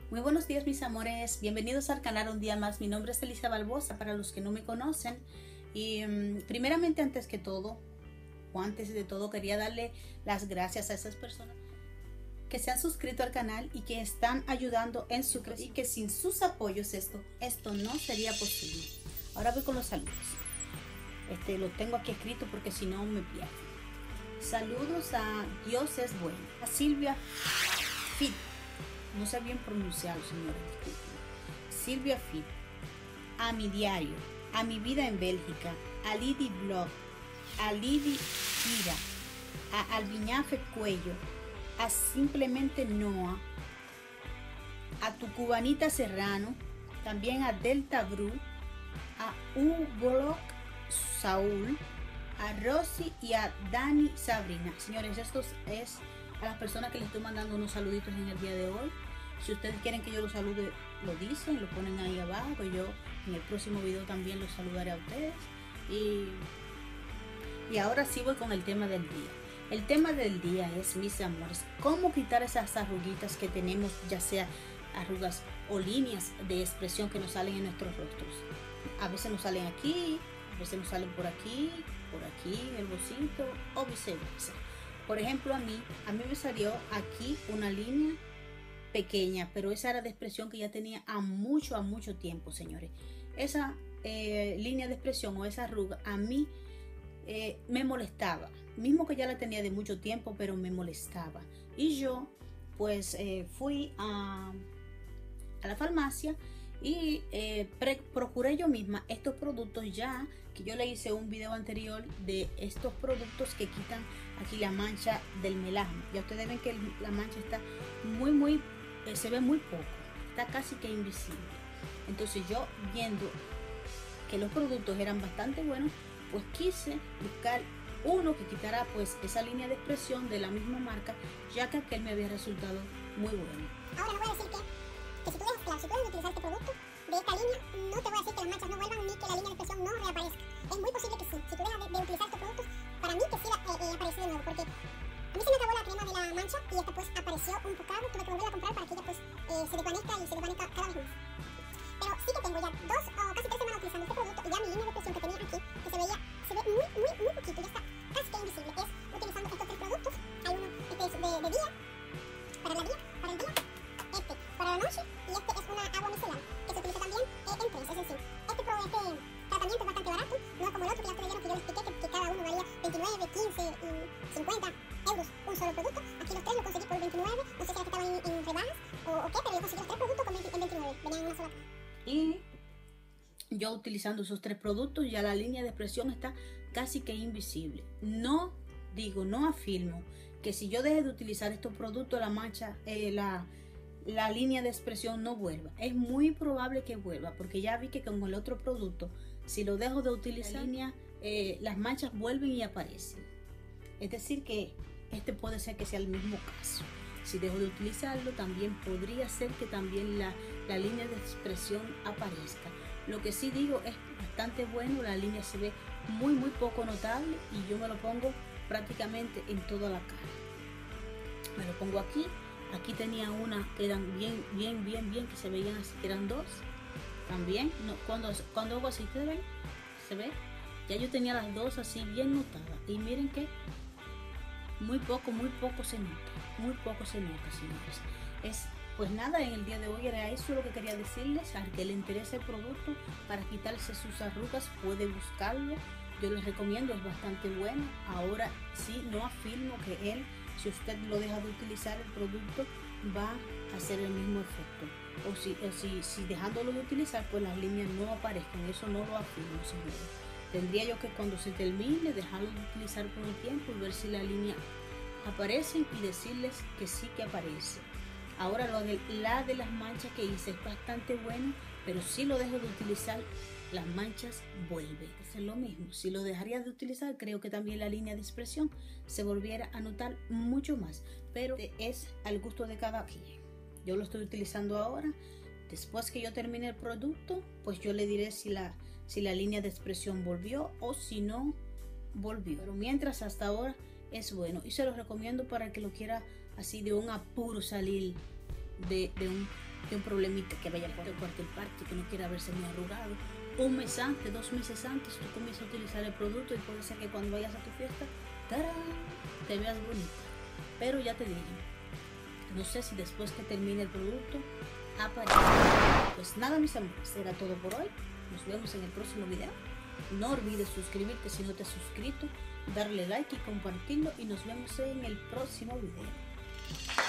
Muy buenos días, mis amores, bienvenidos al canal un día más. Mi nombre es Elisa Barbosa, para los que no me conocen. Y primeramente, antes de todo, quería darle las gracias a esas personas que se han suscrito al canal y que están ayudando en su crecimiento, y que sin sus apoyos esto no sería posible. Ahora voy con los saludos. Lo tengo aquí escrito porque si no me pierdo. Saludos a Dios es bueno, a Silvia Fit, no sé bien pronunciarlo, señores, disculpen. Silvia Fit, a mi diario, a mi vida en Bélgica, a Lidi Blog, a Lidi Ira, a Albiñafe Cuello, a Simplemente Noah, a tu cubanita Serrano, también a Delta Bru, a Ubolok Saúl, a Rosy y a Dani Sabrina. Señores, esto es a las personas que les estoy mandando unos saluditos en el día de hoy. Si ustedes quieren que yo los salude, lo dicen, lo ponen ahí abajo, que yo en el próximo video también los saludaré a ustedes. Y ahora sí voy con el tema del día. El tema del día es, mis amores, cómo quitar esas arruguitas que tenemos, ya sea arrugas o líneas de expresión que nos salen en nuestros rostros. A veces nos salen aquí, a veces nos salen por aquí, en el bolsito o viceversa. Por ejemplo, a mí me salió aquí una línea pequeña, pero esa era de expresión que ya tenía a mucho tiempo, señores. Esa línea de expresión o esa arruga a mí me molestaba, mismo que ya la tenía de mucho tiempo, pero me molestaba. Y yo pues fui a la farmacia y procuré yo misma estos productos, ya que yo le hice un video anterior de estos productos que quitan aquí la mancha del melasma. Ya ustedes ven que la mancha está se ve muy poco, está casi que invisible. Entonces yo, viendo que los productos eran bastante buenos, pues quise buscar uno que quitara pues esa línea de expresión de la misma marca, ya que aquel me había resultado muy bueno. Ahora no voy a decir que si tú dejas de utilizar este producto de esta línea, no te voy a decir que las manchas no vuelvan ni que la línea de expresión no reaparezca. Es muy posible que sí. Si tú dejas de utilizar estos productos, para mí que sí aparece de nuevo, porque a mí se me acabó la crema de la mancha y esta pues apareció un pocado. Tuve que volverla a comprar para que ella pues se desvanezca y se desvanezca cada vez más. Pero sí que tengo ya 2 o casi 3 semanas utilizando este producto y ya mi línea de expresión que tenía aquí, que se ve muy poquito, ya está casi que invisible, que es utilizando estos 3 productos. Hay uno que es de día, para el día, para la noche, y este es una agua micelar que se utiliza también en 3, es decir, este tratamiento es bastante barato, no es como el otro que ya ustedes vieron que yo les expliqué que cada uno valía 29, 15 y 50 euros un solo producto. Aquí los 3 los conseguí por 29, no sé si era que estaban en rebajas o qué, pero yo conseguí los 3 productos en 29, venían en una sola caja. Y yo, utilizando esos 3 productos, ya la línea de expresión está casi que invisible. No afirmo que si yo deje de utilizar estos productos, la mancha, la línea de expresión no vuelva. Es muy probable que vuelva, porque ya vi que con el otro producto, si lo dejo de utilizar, las manchas vuelven y aparecen. Es decir, que este puede ser que sea el mismo caso. Si dejo de utilizarlo, también podría ser que también la línea de expresión aparezca. Lo que sí digo es bastante bueno, la línea se ve muy poco notable y yo me lo pongo prácticamente en toda la cara. Me lo pongo aquí. Aquí tenía una que eran bien, que se veían así, que eran 2. También, no, cuando hago así, ¿ustedes ven? ¿Se ve? Ya yo tenía las 2 así bien notadas. Y miren que muy poco se nota. Muy poco se nota, señores. Pues nada, en el día de hoy era eso lo que quería decirles. Al que le interese el producto para quitarse sus arrugas, puede buscarlo. Yo les recomiendo, es bastante bueno. Ahora sí, no afirmo que si usted lo deja de utilizar el producto, va a hacer el mismo efecto. O si dejándolo de utilizar, pues las líneas no aparezcan. Eso no lo afirmo, señores. Tendría yo que, cuando se termine, dejarlo de utilizar por un tiempo y ver si la línea aparece y decirles que sí que aparece. Ahora la de las manchas que hice es bastante bueno, pero si lo dejo de utilizar, las manchas vuelven. Es lo mismo. Si lo dejaría de utilizar, creo que también la línea de expresión se volviera a notar mucho más. Pero es al gusto de cada quien. Yo lo estoy utilizando ahora. Después que yo termine el producto, pues yo le diré si la línea de expresión volvió o si no volvió. Pero mientras, hasta ahora es bueno y se los recomiendo para el que lo quiera así de un apuro salir de de un problemita que vaya por cualquier parte, que no quiera verse muy arrugado. Un mes antes, 2 meses antes, tú comienzas a utilizar el producto y puede ser que cuando vayas a tu fiesta, ¡tarán!, te veas bonita. Pero ya te digo, no sé si después que termine el producto aparece. Pues nada, mis amores, será todo por hoy. Nos vemos en el próximo video. No olvides suscribirte si no te has suscrito, darle like y compartirlo, y nos vemos en el próximo video.